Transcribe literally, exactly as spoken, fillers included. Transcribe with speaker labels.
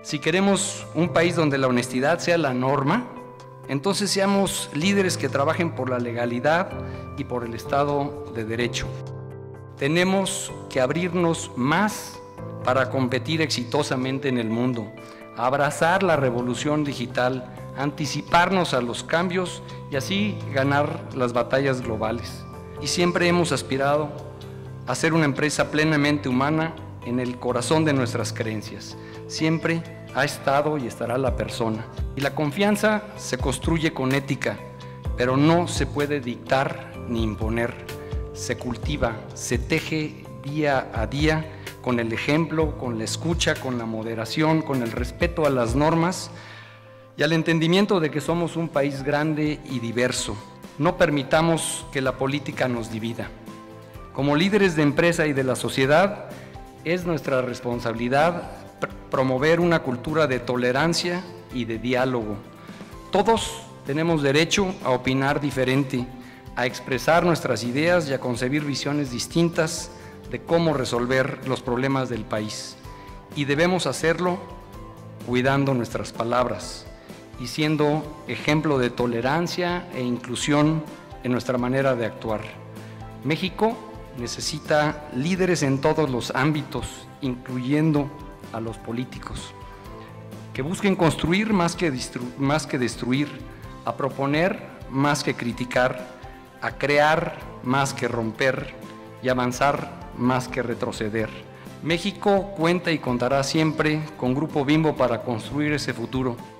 Speaker 1: Si queremos un país donde la honestidad sea la norma, entonces seamos líderes que trabajen por la legalidad y por el Estado de Derecho. Tenemos que abrirnos más para competir exitosamente en el mundo, abrazar la revolución digital, anticiparnos a los cambios y así ganar las batallas globales. Y siempre hemos aspirado a ser una empresa plenamente humana en el corazón de nuestras creencias. Siempre ha estado y estará la persona. Y la confianza se construye con ética, pero no se puede dictar ni imponer. Se cultiva, se teje día a día con el ejemplo, con la escucha, con la moderación, con el respeto a las normas y al entendimiento de que somos un país grande y diverso. No permitamos que la política nos divida. Como líderes de empresa y de la sociedad, es nuestra responsabilidad promover una cultura de tolerancia y de diálogo. Todos tenemos derecho a opinar diferente, a expresar nuestras ideas y a concebir visiones distintas de cómo resolver los problemas del país. Y debemos hacerlo cuidando nuestras palabras y siendo ejemplo de tolerancia e inclusión en nuestra manera de actuar. México necesita líderes en todos los ámbitos, incluyendo a los políticos, que busquen construir más que, más que destruir, a proponer más que criticar, a crear más que romper y avanzar más que retroceder. México cuenta y contará siempre con Grupo Bimbo para construir ese futuro.